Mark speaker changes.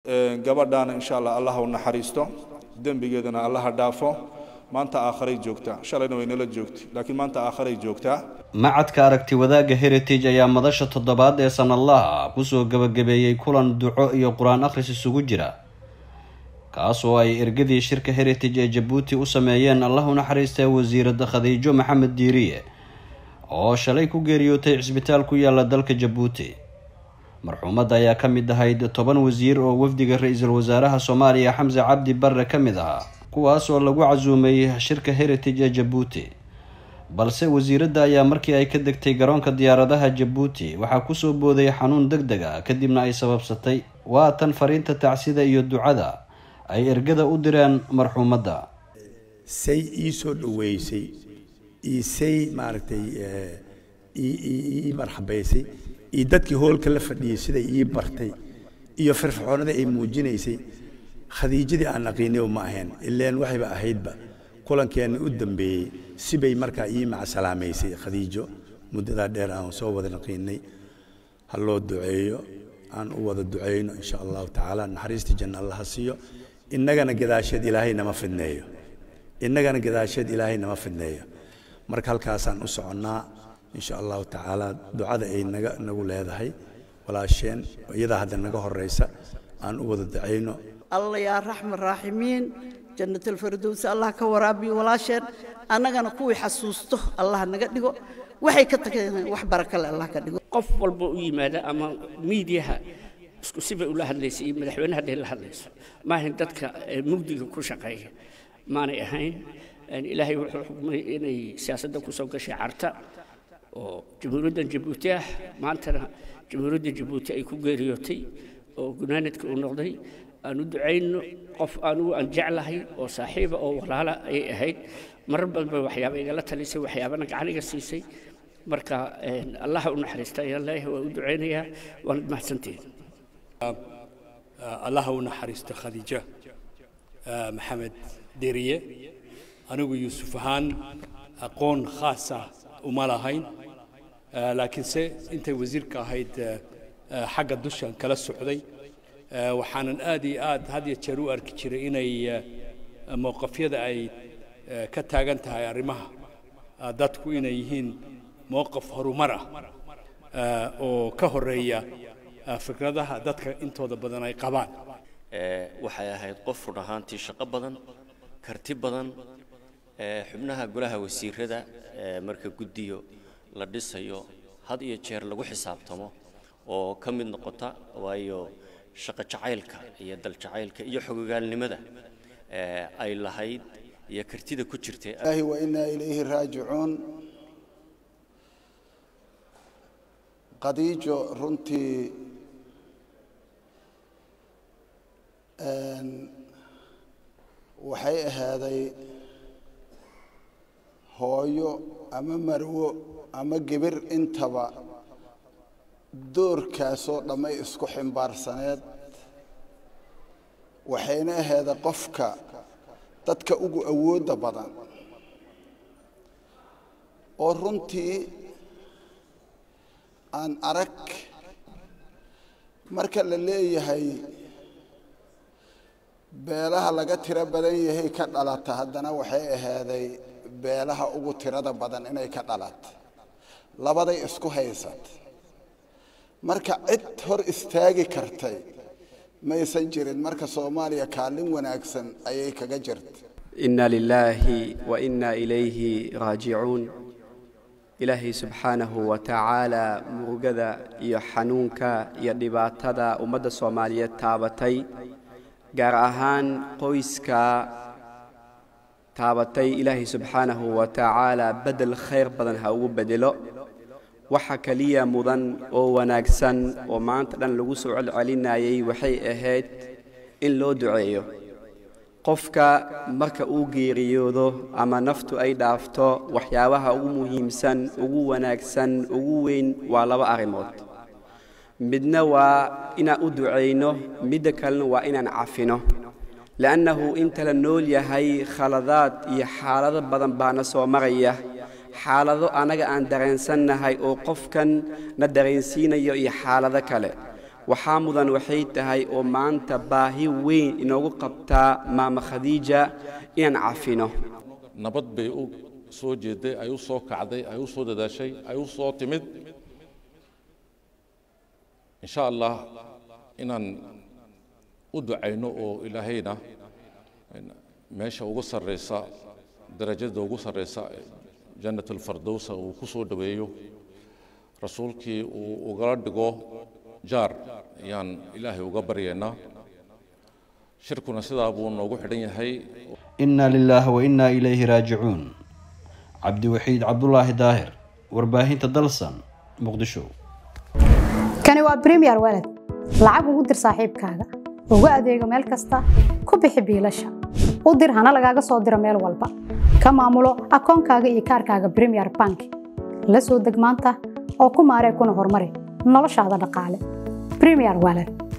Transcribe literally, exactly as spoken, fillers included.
Speaker 1: gabadhaana insha Allah Allah u naxariisto dambigeedana Allah dhaafo maanta aakhiray joogta shalayna way nala joogtay laakiin maanta aakhiray joogta
Speaker 2: macadka aragti wadaaga heritage ayaa madasha toddobaad ee sanadlaha ku soo gabagabeeyay kulan duco iyo quraan akhris isugu jira kaas oo ay ergadii shirka heritage ee Djibouti u sameeyeen Allah u naxariistay wasiirada Khadiijo Maxamed Diiriye oo shalay ku geeriyootay cisbitaal ku yaala dalka Djibouti marxuumada ayaa ka mid ahayd toban wasiir oo wafdiga ra'iisul wasaaraha Soomaaliya Xamza Cabdi Barre ka mid ahaa kuwaas oo lagu casuumay shirka heritage ee Djibouti balse wasiirada ayaa markii ay ka degtay garoonka diyaaradaha Djibouti waxa ku soo booday xanuun degdeg ah kadibna ay sababsatay waa tan fariinta tacsida iyo ducada ay ergada u direen marxuumada
Speaker 3: say ii soo dhaweysay ii say maartay ii marxabaysay ii dadkii hoolka la fadhiyay sida ii bartay iyo firfircoonada ay muujinaysay khadiijadii aan aqoonay ma ahayn ilaa waxayba ahaydba kulankeena u dambeeyay sibay markaa ii mac salaamaysay khadiijo muddada dheer aan soo wada aqoonay haloo duceeyo aan u wada duceeyno insha Allah ta'ala naxariista janna Allah siiyo innagana gadaasheed ilaahay nama fidneeyo innagana gadaasheed ilaahay nama fidneeyo marka halkaasaan u soconaa insha Allah ta'ala ducada ay naga nagu leedahay walaasheen iyada hadda naga horeysa aan u wada duceeyno
Speaker 4: الله يا رحمن الراحمين جنة الفردوس الله كورابي ولا شر أنا جنا كوي حسوسته الله نقدقه وحي كتك وح بركة الله كدقه
Speaker 5: قف والبوي ماذا أما ميديها سكسبة ولا هالليس مدحون هذه الهالليس ما هندتك مجدي كوشقية ما نهين يعني إلهي وحكم إني سياسة كوسوق شعرته وجمهورية جيبوتي ما أنت جمهورية جيبوتي أي كوجريوتي وجنانتك ونقضي أنا دعينا قف أنا أن جعله أو صاحبه أو ولا أي هيد مرة بوحيابة قالت لي سوي وحيابة أنا قاعد السيسي مركا الله ونحرسته يا الله ودعينا يا ولد محسنتين
Speaker 6: الله ونحرسته خديجة محمد ديرية أنا ويوسف هان أقون خاصة ومالهين لكن سي أنت وزير كهيد حق الدشان كلا السعودي وحنا آدي آد هذه الشرو أركيشري إني موقفية أي كتاجنتها يا رمها دتكو إني يهين موقف هرومرة أو كهرية فكرتها دتك أنتوا دبنا يقبان
Speaker 7: وحياة هاي قف رهان تشق بدن كرتيب بدن حبناها قلها وسير هذا مركب جديو لدسيو هذه الشر لو حساب تمو وكم من نقطة ويو شق جعيلك هي دل جعيلك يحقق لماذا أي لهيد يكرتيد كتشرتي
Speaker 8: الله وإنا إليه راجعون قديجو رنتي وحي هذا هويو أما مرو أما جبر انتبه دور كاسو لما يسكو حمبار سناد وحين هذا قفك تدك أجو أود بدن ورنتي أن أرك مركل اللي هي بيلها لقت ربنا هي كدلت هدنا وحي هذا بيلها أجو تراد بدن إنه كدلت لبدا يسكو هيسات marka cid hor istaagi kartay ma aysan jirin marka Soomaaliya kaalin wanaagsan ayay kaga jirtay
Speaker 9: inna lillahi wa inna ilayhi raaji'un ilaahi subhanahu wa ta'ala murugada iyo xanuunka iyo dhibaatada ummadda Soomaaliyeed taabatay gaar ahaan qoyska taabatay ilaahi subhanahu wa ta'ala badal khayr badan ha ugu bedelo waxa kaliya mudan oo wanaagsan oo maanta dhan lagu soo celinayay waxay ahayd in loo duceeyo qofka marka uu geeriyoodo ama naftu ay dhaafto waxyaabaha ugu muhiimsan ugu wanaagsan ugu weyn waa laba arimood midna waa inaan u duceeyno midda kalena waa inaan cafino laanahu inta la nool yahay khaladaad iyo xaalado badan baana soo maraya xaalado anaga aan dareensannahay oo qofkan na dareensiinayo iyo xaalado kale waxaa mudan waxay tahay oo maanta baahi weyn inoogu qabtaa maama khadiija inaan cafino
Speaker 10: nabad bay u soo jeeday ay u soo kacday ay u soo dadaashay ay u soo timid insha allah inaan u ducayno oo ilaahayna meesha ugu sarreysa darajada ugu sarreysa jannatul firdaws uu ku soo dhaweeyo rasuulkii uu ugala dhigo jaar ayaan ilaahay uga baryeynaa shirkuna sidaa buu noogu xidhan yahay
Speaker 2: inna lillahi wa inna ilayhi raajicuun cabdi waxiid cabdullaahi daahir warbaahinta dalsan muqdisho
Speaker 11: kani waa premier walad lacag ugu dir saaxiibkaaga ugu adeego meel kasta ku bixi biilasha u dir hana lagaaga soo diro meel walba ka maamulo akoonkaaga iyo kaarkaaga premier bank la soo deg maanta oo ku maaree kuna horumari noloshaada dhaqaale premier walad